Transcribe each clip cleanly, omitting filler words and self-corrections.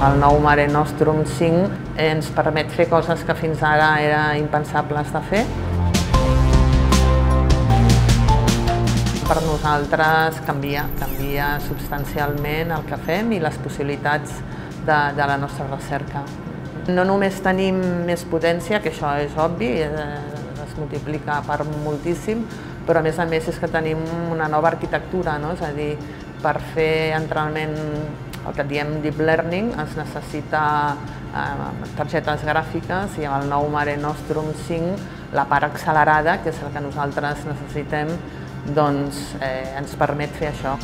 El nou Mare Nostrum 5 ens permet fer coses que fins ara eren impensables de fer. Per nosaltres canvia substancialment el que fem i les possibilitats de la nostra recerca. No només tenim més potència, que això és obvi, es multiplica per moltíssim, però a més és que tenim una nova arquitectura, no? És a dir, per fer entrenament, el que diem Deep Learning, es necessita targetes gràfiques i amb el nou Mare Nostrum 5 la part accelerada, que és el que nosaltres necessitem, doncs ens permet fer això.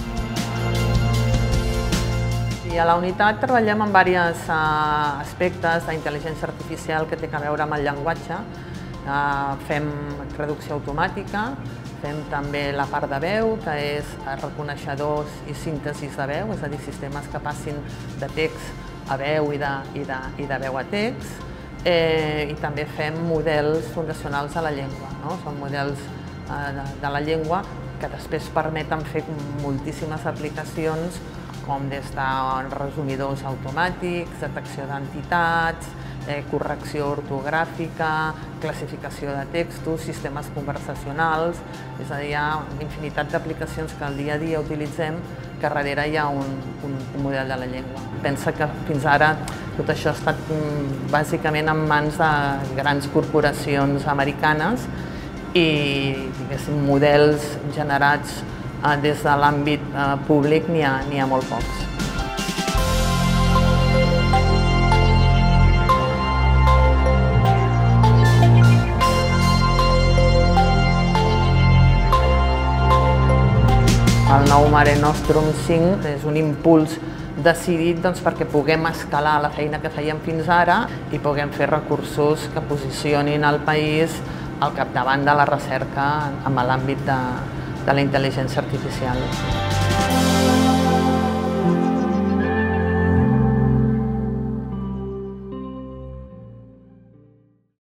I a la unitat treballem en diversos aspectes d'intel·ligència artificial que té a veure amb el llenguatge. Fem traducció automàtica, fem també la part de veu, que és reconeixedors i síntesis de veu, és a dir, sistemes que passin de text a veu i de veu a text. I també fem models fundacionals de la llengua, no? Són models de la llengua que després permeten fer moltíssimes aplicacions, com des de resumidors automàtics, detecció d'entitats, correcció ortogràfica, classificació de textos, sistemes conversacionals, és a dir, hi ha infinitat d'aplicacions que al dia a dia utilitzem que darrere hi ha un model de la llengua. Pensa que fins ara tot això ha estat bàsicament en mans de grans corporacions americanes i, diguéssim, models generats des de l'àmbit públic n'hi ha molt pocs. El nou Mare Nostrum 5 és un impuls decidit perquè puguem escalar la feina que fèiem fins ara i puguem fer recursos que posicionin el país al capdavant de la recerca en l'àmbit de la intel·ligència artificial.